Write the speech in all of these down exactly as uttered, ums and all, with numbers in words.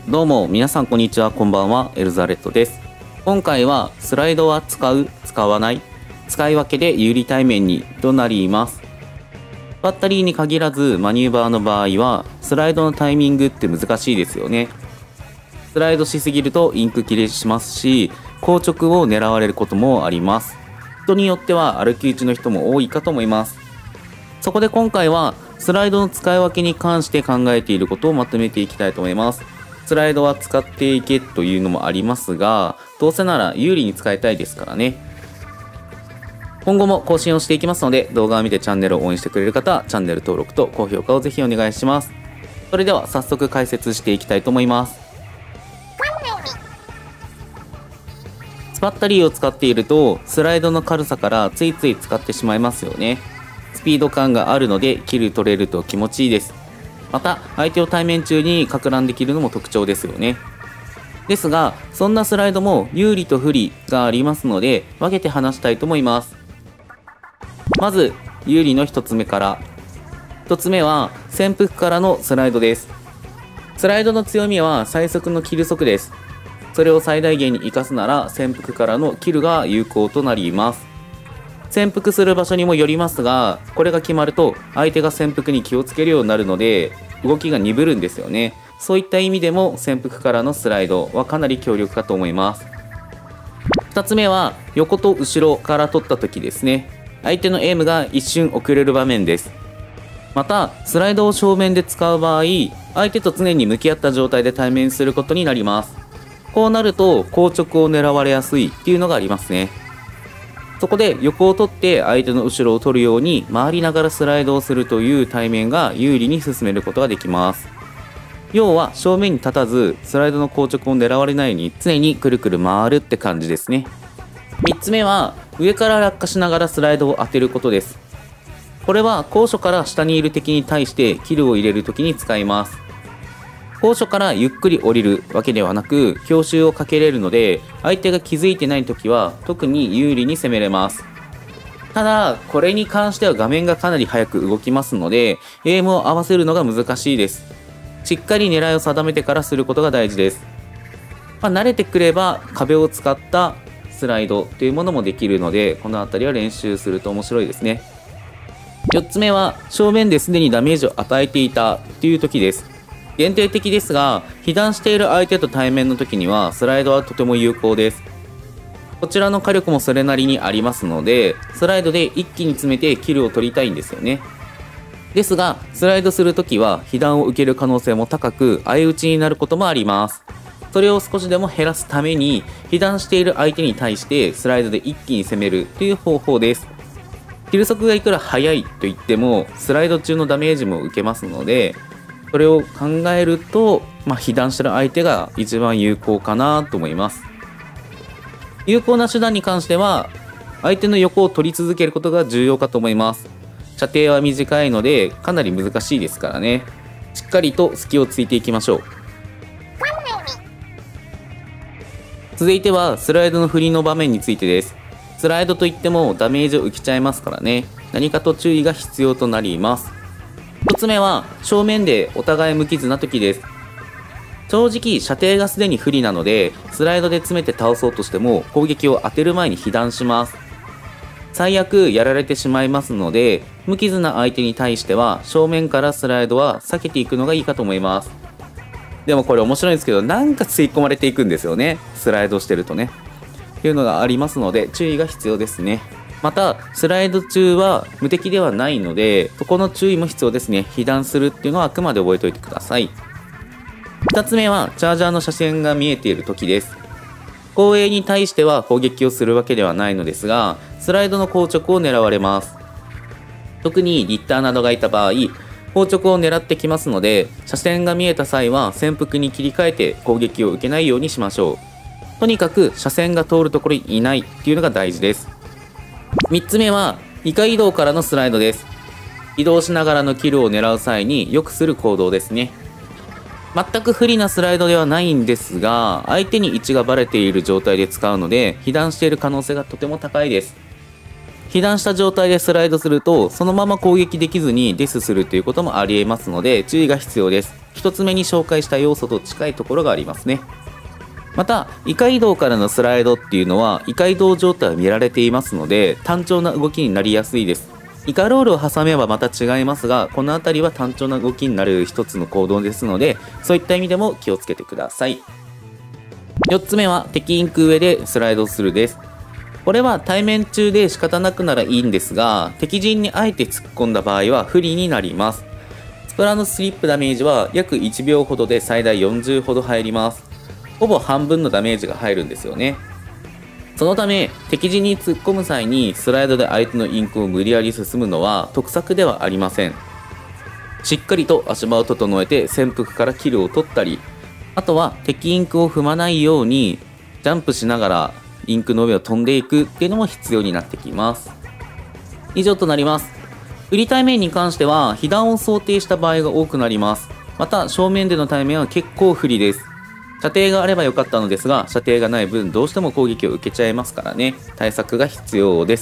どうも皆さんこんにちは、こんばんは。エルザレットです。今回はスライドは使う使わない使い分けで有利対面にとなります。バッタリーに限らずマニューバーの場合はスライドのタイミングって難しいですよね。スライドしすぎるとインク切れしますし、硬直を狙われることもあります。人によっては歩き打ちの人も多いかと思います。そこで今回はスライドの使い分けに関して考えていることをまとめていきたいと思います。スライドは使っていけというのもありますが、どうせなら有利に使いたいですからね。今後も更新をしていきますので、動画を見てチャンネルを応援してくれる方はチャンネル登録と高評価をぜひお願いします。それでは早速解説していきたいと思います。スパッタリーを使っているとスライドの軽さからついつい使ってしまいますよね。スピード感があるのでキル取れると気持ちいいです。また相手を対面中にか乱できるのも特徴ですよね。ですがそんなスライドも有利と不利がありますので分けて話したいと思います。まず有利のひとつめから。ひとつめは潜伏からのスライドです。スライドの強みは最速のキル速です。それを最大限に活かすなら潜伏からのキルが有効となります。潜伏する場所にもよりますが、これが決まると相手が潜伏に気をつけるようになるので動きが鈍るんですよね。そういった意味でも潜伏からのスライドはかなり強力かと思います。ふたつめは横と後ろから取った時ですね。相手のエイムが一瞬遅れる場面です。またスライドを正面で使う場合、相手と常に向き合った状態で対面することになります。こうなると硬直を狙われやすいっていうのがありますね。そこで横を取って相手の後ろを取るように回りながらスライドをするという対面が有利に進めることができます。要は正面に立たずスライドの硬直を狙われないように常にくるくる回るって感じですね。みっつめは上から落下しながらスライドを当てることです。これは高所から下にいる敵に対してキルを入れるときに使います。高所からゆっくり降りるわけではなく強襲をかけれるので、相手が気づいてない時は特に有利に攻めれます。ただこれに関しては画面がかなり早く動きますのでエイムを合わせるのが難しいです。しっかり狙いを定めてからすることが大事です。まあ、慣れてくれば壁を使ったスライドというものもできるので、この辺りは練習すると面白いですね。よっつめは正面ですでにダメージを与えていたという時です。限定的ですが、被弾している相手と対面の時にはスライドはとても有効です。こちらの火力もそれなりにありますので、スライドで一気に詰めてキルを取りたいんですよね。ですがスライドする時は被弾を受ける可能性も高く相打ちになることもあります。それを少しでも減らすために被弾している相手に対してスライドで一気に攻めるという方法です。キル速がいくら速いと言ってもスライド中のダメージも受けますので、それを考えると、まあ、被弾してる相手が一番有効かなと思います。有効な手段に関しては相手の横を取り続けることが重要かと思います。射程は短いのでかなり難しいですからね。しっかりと隙をついていきましょう。続いてはスライドの振りの場面についてです。スライドといってもダメージを受けちゃいますからね。何かと注意が必要となります。ひとつめは正面でお互い無傷な時です。正直射程がすでに不利なのでスライドで詰めて倒そうとしても攻撃を当てる前に被弾します。最悪やられてしまいますので、無傷な相手に対しては正面からスライドは避けていくのがいいかと思います。でもこれ面白いんですけど、なんか吸い込まれていくんですよね、スライドしてるとね。っていうのがありますので注意が必要ですね。またスライド中は無敵ではないのでそこの注意も必要ですね。被弾するっていうのはあくまで覚えておいてください。ふたつめはチャージャーの車線が見えている時です。後衛に対しては攻撃をするわけではないのですが、スライドの硬直を狙われます。特にリッターなどがいた場合硬直を狙ってきますので、車線が見えた際は潜伏に切り替えて攻撃を受けないようにしましょう。とにかく車線が通るところにいないっていうのが大事です。みっつめはイカ移動からのスライドです。移動しながらのキルを狙う際によくする行動ですね。全く不利なスライドではないんですが、相手に位置がバレている状態で使うので被弾している可能性がとても高いです。被弾した状態でスライドするとそのまま攻撃できずにデスするということもありえますので注意が必要です。 ひとつめに紹介した要素と近いところがありますね。またイカ移動からのスライドっていうのはイカ移動状態を見られていますので単調な動きになりやすいです。イカロールを挟めばまた違いますが、この辺りは単調な動きになる一つの行動ですので、そういった意味でも気をつけてください。よっつめは敵インク上でスライドするです。これは対面中で仕方なくならいいんですが、敵陣にあえて突っ込んだ場合は不利になります。スプラのスリップダメージは約いちびょうほどで最大よんじゅうほど入ります。ほぼ半分のダメージが入るんですよね。そのため敵陣に突っ込む際にスライドで相手のインクを無理やり進むのは得策ではありません。しっかりと足場を整えて潜伏からキルを取ったり、あとは敵インクを踏まないようにジャンプしながらインクの上を飛んでいくっていうのも必要になってきます。以上となります。振り対面に関しては被弾を想定した場合が多くなります。また正面での対面は結構不利です。射程があればよかったのですが、射程がない分どうしても攻撃を受けちゃいますからね、対策が必要です。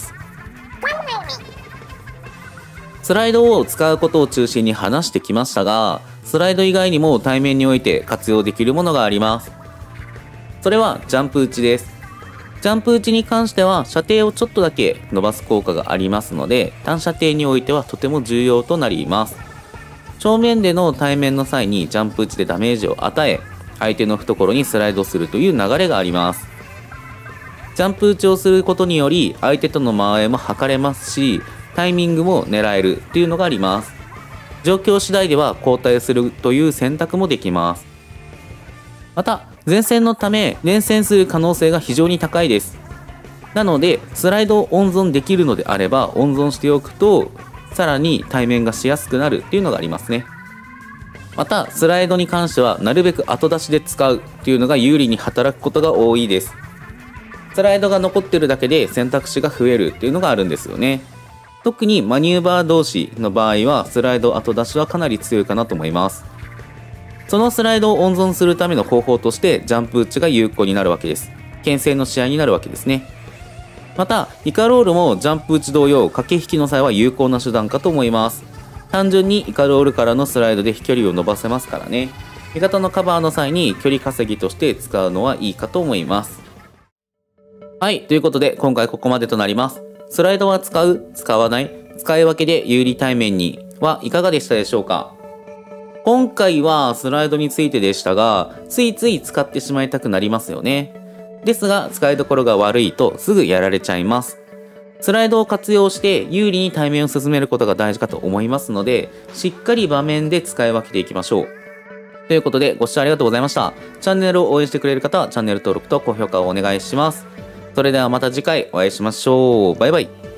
スライドを使うことを中心に話してきましたが、スライド以外にも対面において活用できるものがあります。それはジャンプ打ちです。ジャンプ打ちに関しては射程をちょっとだけ伸ばす効果がありますので、短射程においてはとても重要となります。正面での対面の際にジャンプ打ちでダメージを与え、相手の懐にスライドするという流れがあります。ジャンプ打ちをすることにより相手との間合いも測れますし、タイミングも狙えるというのがあります。状況次第では交代するという選択もできます。また前線のため連戦する可能性が非常に高いです。なのでスライドを温存できるのであれば温存しておくとさらに対面がしやすくなるっていうのがありますね。またスライドに関してはなるべく後出しで使うっていうのが有利に働くことが多いです。スライドが残ってるだけで選択肢が増えるっていうのがあるんですよね。特にマニューバー同士の場合はスライド後出しはかなり強いかなと思います。そのスライドを温存するための方法としてジャンプ打ちが有効になるわけです。牽制の試合になるわけですね。またイカロールもジャンプ打ち同様駆け引きの際は有効な手段かと思います。単純にイカロールからのスライドで飛距離を伸ばせますからね。味方のカバーの際に距離稼ぎとして使うのはいいかと思います。はい、ということで今回ここまでとなります。スライドは使う？使わない？使い分けで有利対面にはいかがでしたでしょうか？今回はスライドについてでしたが、ついつい使ってしまいたくなりますよね。ですが使いどころが悪いとすぐやられちゃいます。スライドを活用して有利に対面を進めることが大事かと思いますので、しっかり場面で使い分けていきましょう。ということでご視聴ありがとうございました。チャンネルを応援してくれる方はチャンネル登録と高評価をお願いします。それではまた次回お会いしましょう。バイバイ。